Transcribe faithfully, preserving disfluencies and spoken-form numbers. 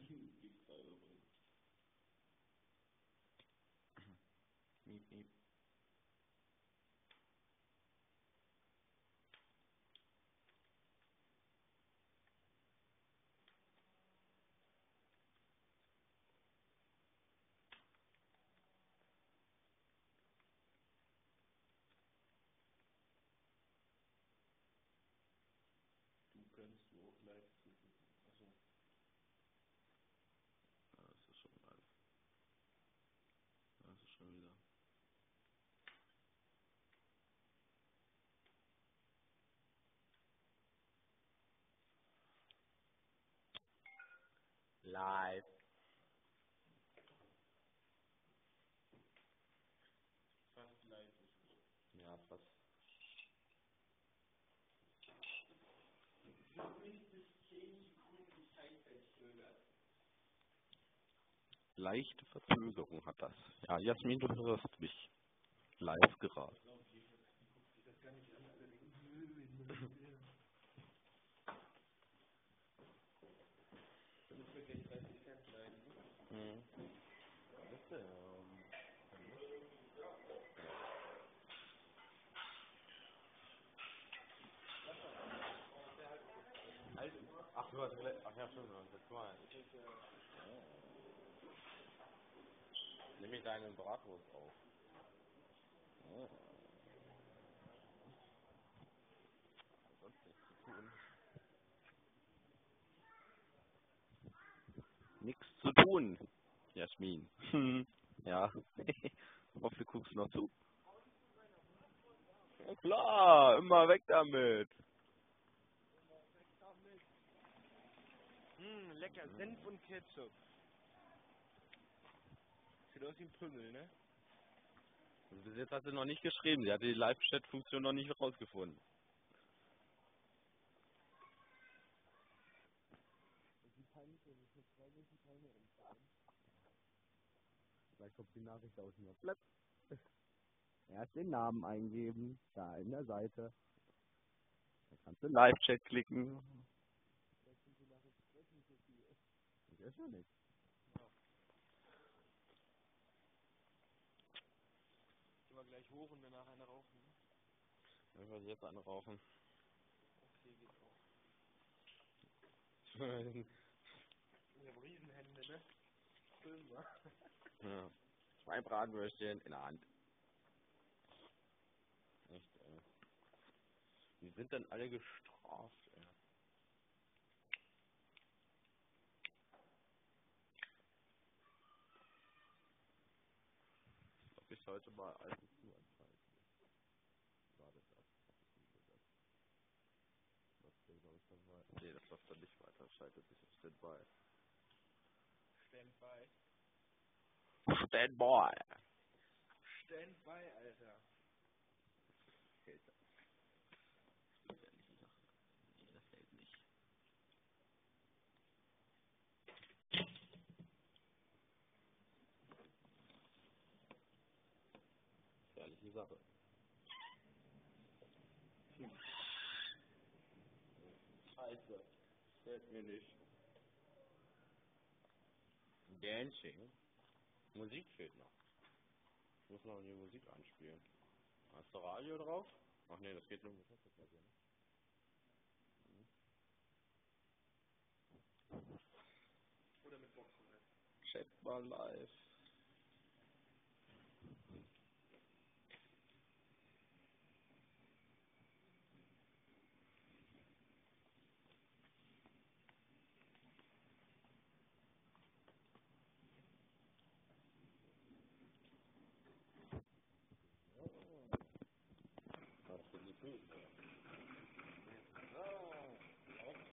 Gibt's da übrigens. Miep, miep. Du kannst du auch live zugucken. Achso. Ja, das ist schon live. Das ist schon wieder. Live. Fast live ist es. Ja, fast. Leichte Verzögerung hat das. Ja, Jasmin, du hörst mich. Live gerade. Mhm. Was ist denn? Ach, du hast ach ja, schon, das mal. Nimm ich deinen Bratwurst auf. Oh. Sonst nichts zu tun. Nichts zu tun, Jasmin. Hm. Ja. Ich hoffe, du guckst noch zu. Ja klar, immer weg damit. Hm, lecker Senf und Ketchup. Sieht aus wie ein Pümmel, ne? Also bis jetzt hat sie noch nicht geschrieben. Sie hat die Live-Chat-Funktion noch nicht rausgefunden. Vielleicht kommt die Nachricht aus mir. Flap. Erst den Namen eingeben, da in der Seite. Dann kannst du Live-Chat klicken. Ich weiß ja nicht. Gehen wir gleich hoch und danach eine rauchen. Ich werde jetzt eine rauchen. Okay, geht auch. Ja. Ich hab Riesenhände, ne? Film, wa? Zwei Bratwürstchen in der Hand. Echt, ey. Die sind dann alle gestraft, ey. Ich glaube, ich sollte mal alles zu anschalten. War das ab? Das hier, glaube ich, dabei. Nee, das läuft dann nicht weiter. Schaltet sich auf Standby. Standby. Standby! Standby, Alter. Hält das. Gefährliche Sache. Nee, das hält nicht. Gefährliche Sache. Hm. Scheiße. Fällt mir nicht. Dancing. Musik fehlt noch. Ich muss noch die Musik anspielen. Hast du Radio drauf? Ach nee, das geht nur mit Headset, ne? Oder mit Boxen halt. Chat mal live.